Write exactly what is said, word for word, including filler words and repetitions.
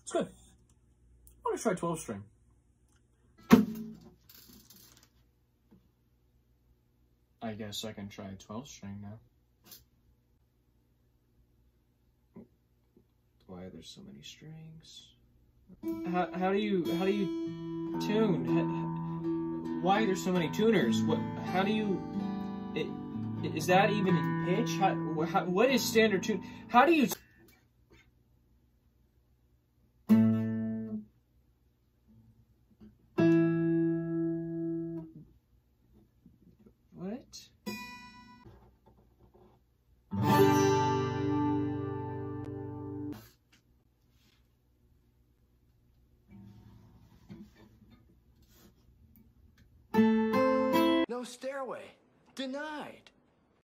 It's good. I want to try twelve string. I guess I can try twelve string now. Why are there so many strings? How, how do you how do you tune? How, why are there so many tuners? What? How do you? It, is that even in pitch? How, how, what is standard tune? How do you? What? No stairway. Denied.